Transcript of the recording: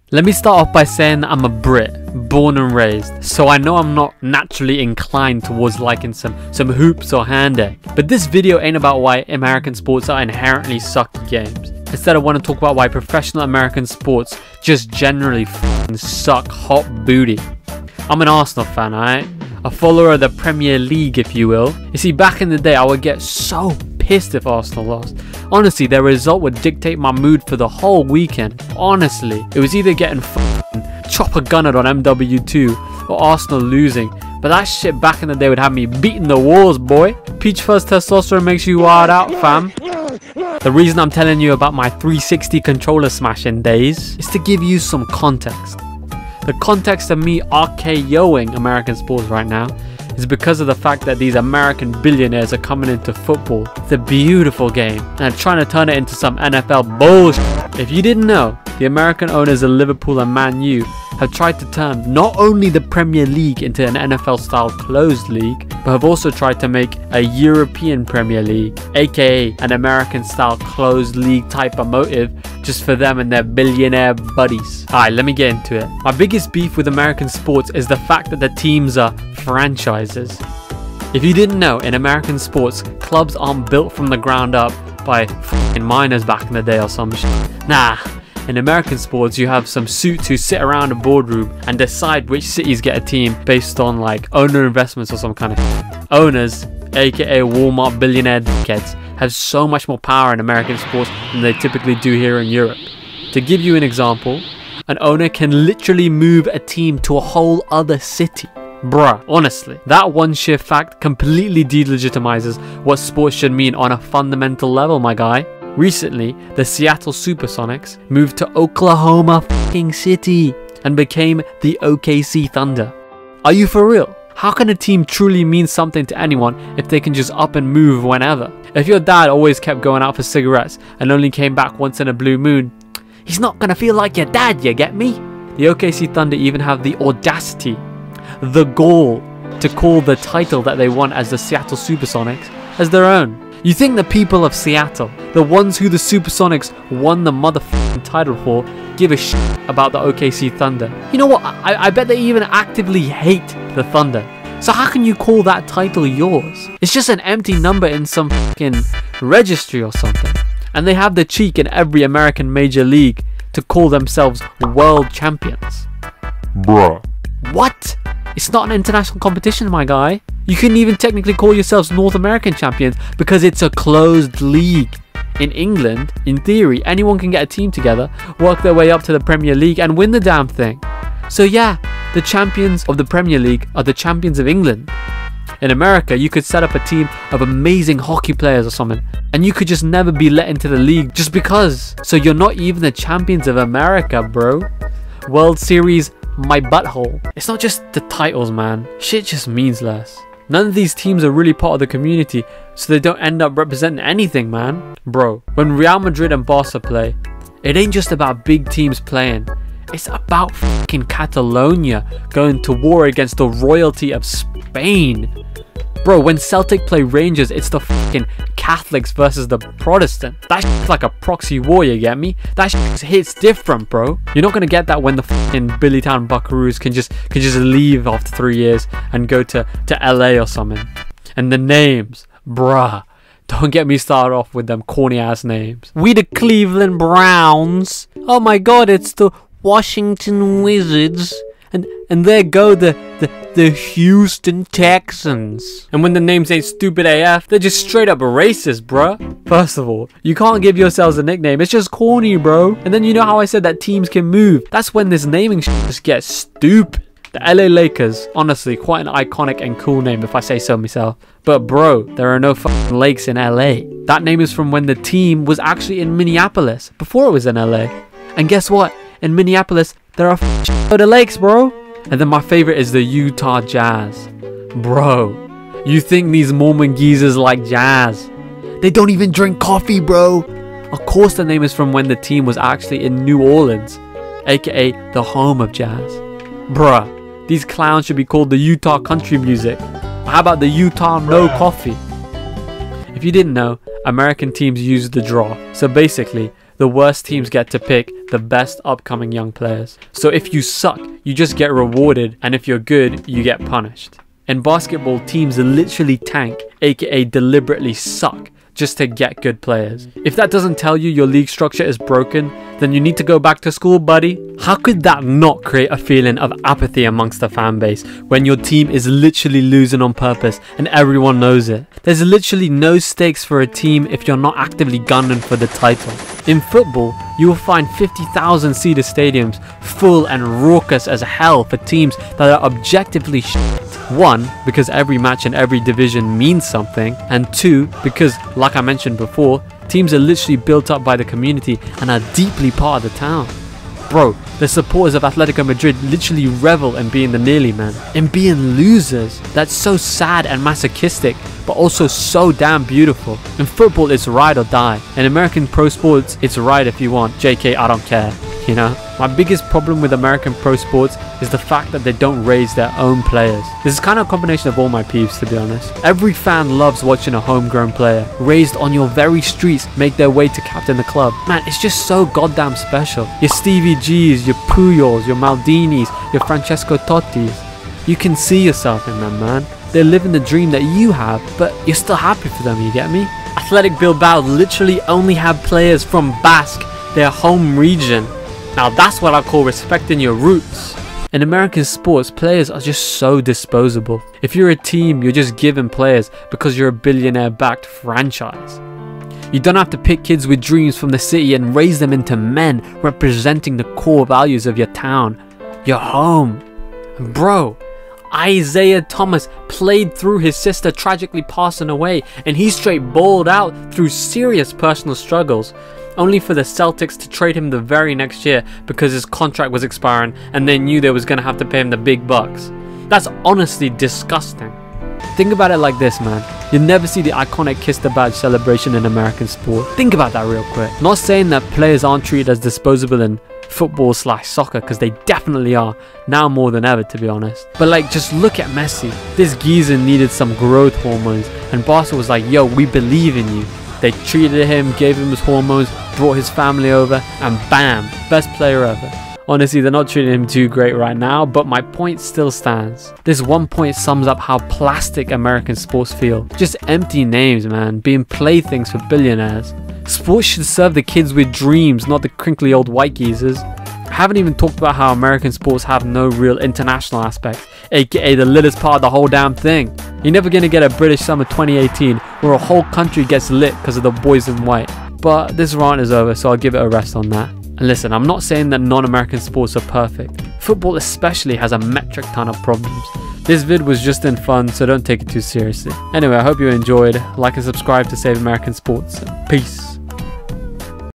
Let me start off by saying that I'm a Brit, born and raised, so I know I'm not naturally inclined towards liking some hoops or hand-egg. But this video ain't about why American sports are inherently sucky games. Instead, I want to talk about why professional American sports just generally suck hot booty. I'm an Arsenal fan, alright? A follower of the Premier League, if you will. You see, back in the day, I would get so pissed if Arsenal lost. Honestly, their result would dictate my mood for the whole weekend. Honestly, it was either getting chopper gunned on MW2 or Arsenal losing. But that shit back in the day would have me beating the walls, boy. Peach Fuzz testosterone makes you wild out, fam. The reason I'm telling you about my 360 controller smashing days is to give you some context. The context of me RKOing American sports right now is because of the fact that these American billionaires are coming into football. It's a beautiful game and are trying to turn it into some NFL bullshit. If you didn't know, the American owners of Liverpool and Man U have tried to turn not only the Premier League into an NFL style closed league, but have also tried to make a European Premier League, aka an American style closed league type of motive just for them and their billionaire buddies. Alright, let me get into it. My biggest beef with American sports is the fact that the teams are franchises. If you didn't know, in American sports, clubs aren't built from the ground up by f***ing miners back in the day or some shit. Nah. In American sports, you have some suits who sit around a boardroom and decide which cities get a team based on like owner investments or some kind of shit. Owners, aka Walmart billionaire dickheads, have so much more power in American sports than they typically do here in Europe. To give you an example, an owner can literally move a team to a whole other city. Bruh, honestly, that one sheer fact completely delegitimizes what sports should mean on a fundamental level, my guy. Recently, the Seattle Supersonics moved to Oklahoma fucking City and became the OKC Thunder. Are you for real? How can a team truly mean something to anyone if they can just up and move whenever? If your dad always kept going out for cigarettes and only came back once in a blue moon, he's not gonna feel like your dad, you get me? The OKC Thunder even have the audacity, the gall, to call the title that they won as the Seattle Supersonics as their own. You think the people of Seattle, the ones who the Supersonics won the motherfucking title for, give a shit about the OKC Thunder? You know what, I bet they even actively hate the Thunder. So how can you call that title yours? It's just an empty number in some fucking registry or something. And they have the cheek in every American major league to call themselves world champions. Bruh. What? It's not an international competition, my guy. You couldn't even technically call yourselves North American champions because it's a closed league. In England, in theory, anyone can get a team together, work their way up to the Premier League and win the damn thing. So yeah, the champions of the Premier League are the champions of England. In America, you could set up a team of amazing hockey players or something, and you could just never be let into the league just because. So you're not even the champions of America, bro. World Series, my butthole. It's not just the titles, man. Shit just means less. None of these teams are really part of the community, so they don't end up representing anything, man. Bro, when Real Madrid and Barca play, it ain't just about big teams playing. It's about fucking Catalonia going to war against the royalty of Spain. Bro, when Celtic play Rangers, it's the fucking Catholics versus the Protestant. That shit's like a proxy war, you get me? That shit hits different, bro. You're not gonna get that when the fucking Billytown Buckaroos can just leave after 3 years and go to LA or something. And the names, bruh. Don't get me started off with them corny ass names. We the Cleveland Browns. Oh my god, it's the Washington Wizards. And there go the Houston Texans. And when the names ain't stupid AF, they're just straight up racist, bruh. First of all, you can't give yourselves a nickname. It's just corny, bro. And then you know how I said that teams can move. That's when this naming shit just gets stupid. The LA Lakers, honestly, quite an iconic and cool name if I say so myself. But bro, there are no fucking lakes in LA. That name is from when the team was actually in Minneapolis, before it was in LA. And guess what? In Minneapolis, there are a lakes, bro. And then my favorite is the Utah Jazz. Bro, you think these Mormon geezers like jazz? They don't even drink coffee, bro. Of course the name is from when the team was actually in New Orleans, aka the home of jazz. Bruh, these clowns should be called the Utah Country Music. How about the Utah No Coffee? If you didn't know, American teams use the draw. So basically, the worst teams get to pick the best upcoming young players. So if you suck, you just get rewarded, and if you're good, you get punished. In basketball, teams literally tank, aka deliberately suck, just to get good players. If that doesn't tell you your league structure is broken, then you need to go back to school, buddy. How could that not create a feeling of apathy amongst the fan base when your team is literally losing on purpose and everyone knows it? There's literally no stakes for a team if you're not actively gunning for the title. In football, you will find 50,000 seater stadiums full and raucous as hell for teams that are objectively shit. 1, because every match in every division means something, and 2, because, like I mentioned before, teams are literally built up by the community and are deeply part of the town. Bro, the supporters of Atletico Madrid literally revel in being the nearly men, in being losers. That's so sad and masochistic, but also so damn beautiful. In football, it's ride or die. In American pro sports, it's ride if you want. JK, I don't care. You know? My biggest problem with American pro sports is the fact that they don't raise their own players. This is kind of a combination of all my peeves, to be honest. Every fan loves watching a homegrown player, raised on your very streets, make their way to captain the club. Man, it's just so goddamn special. Your Stevie G's, your Puyols, your Maldinis, your Francesco Tottis. You can see yourself in them, man. They're living the dream that you have, but you're still happy for them, you get me? Athletic Bilbao literally only have players from Basque, their home region. Now that's what I call respecting your roots. In American sports, players are just so disposable. If you're a team, you're just given players because you're a billionaire-backed franchise. You don't have to pick kids with dreams from the city and raise them into men representing the core values of your town, your home. Bro, Isaiah Thomas played through his sister tragically passing away, and he straight balled out through serious personal struggles, only for the Celtics to trade him the very next year because his contract was expiring and they knew they was going to have to pay him the big bucks. That's honestly disgusting. Think about it like this, man. You'll never see the iconic kiss the badge celebration in American sport. Think about that real quick. Not saying that players aren't treated as disposable in football/soccer, because they definitely are, now more than ever, to be honest. But like, just look at Messi. This geezer needed some growth hormones, and Barca was like, yo, we believe in you. They treated him, gave him his hormones, brought his family over, and bam, best player ever. Honestly, they're not treating him too great right now, but my point still stands. This one point sums up how plastic American sports feel. Just empty names, man, being playthings for billionaires. Sports should serve the kids with dreams, not the crinkly old white geezers. I haven't even talked about how American sports have no real international aspects, aka the littest part of the whole damn thing. You're never gonna get a British Summer 2018 where a whole country gets lit because of the boys in white. But this rant is over, so I'll give it a rest on that. And listen, I'm not saying that non-American sports are perfect. Football especially has a metric ton of problems. This vid was just in fun, so don't take it too seriously. Anyway, I hope you enjoyed. Like and subscribe to Save American Sports. Peace.